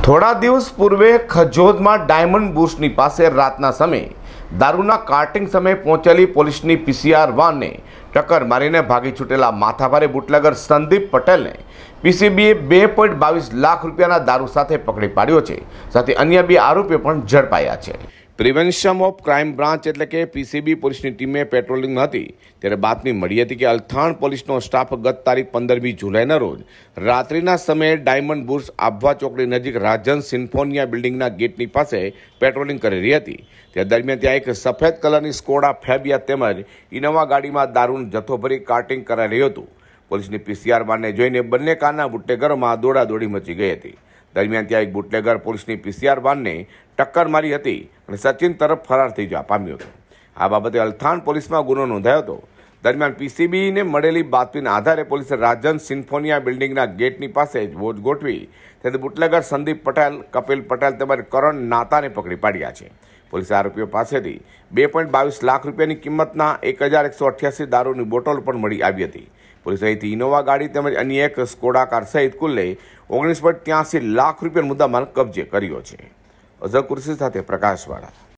થોડા દિવસ પૂર્વે ખજોદમાં ડાયમંડ બુર્સની પાસે રાતના સમયે દારૂના કાર્ટિંગ સમયે પહોંચેલી પોલીસની પીસીઆર વાનને ટક્કર મારીને ભાગી છૂટેલા માથાભારે બુટલેગર સંદીપ પટેલને પીસીબીએ 2.22 લાખ રૂપિયાના દારૂ સાથે પકડી પાડ્યો છે. સાથે અન્ય 2 આરોપીઓ પણ ઝડપાયા છે. પ્રિવેન્શન ઓફ ક્રાઇમ બ્રાન્ચ એટલે કે પીસીબી પોલીસની ટીમે પેટ્રોલિંગ હતી ત્યારે બાતમી મળી હતી કે અલથાણ પોલીસનો સ્ટાફ ગત તારીખ 15મી જુલાઈના રોજ રાત્રિના સમયે ડાયમંડ બુર્સ આભવા ચોકડી નજીક રાજન સિમ્ફોનિયા બિલ્ડિંગના ગેટની પાસે પેટ્રોલિંગ કરી રહી હતી. તે દરમિયાન ત્યાં એક સફેદ કલરની સ્કોડા ફેબિયા તેમજ ઇનોવા ગાડીમાં દારૂનો જથ્થો ભરી કાર્ટિંગ કરાઈ રહ્યું હતું. પોલીસની પીસીઆર વાનને જોઈને બંને કારના બુટલેગરોમાં દોડાદોડી મચી ગઈ હતી. દરમિયાન ત્યાં એક બુટલેગર પોલીસની પીસીઆર વાનને ટક્કર મારી હતી અને સચિન તરફ ફરાર થઈ જવા પામ્યો હતો. આ બાબતે અલથાણ પોલીસમાં ગુનો નોંધાયો હતો. દરમિયાન પીસીબીને મળેલી બાતમીના આધારે પોલીસે રાજન સિમ્ફોનિયા બિલ્ડિંગના ગેટની પાસે જ વોચ ગોઠવી તેથી બુટલેગર સંદીપ પટેલ, કપિલ પટેલ તેમજ કરણ નાતાને પકડી પાડ્યા છે. પોલીસે આરોપીઓ પાસેથી 2.22 લાખ રૂપિયાની કિંમતના 1188 દારૂની બોટલ પણ મળી આવી હતી. પોલીસે અહીંથી ઇનોવા ગાડી તેમજ અન્ય એક સ્કોડા કાર સહિત કુલ્લે 19.83 લાખ રૂપિયાનો મુદ્દામાલ કબજે કર્યો છે. અઝર કુર્સી સાથે પ્રકાશવાળા.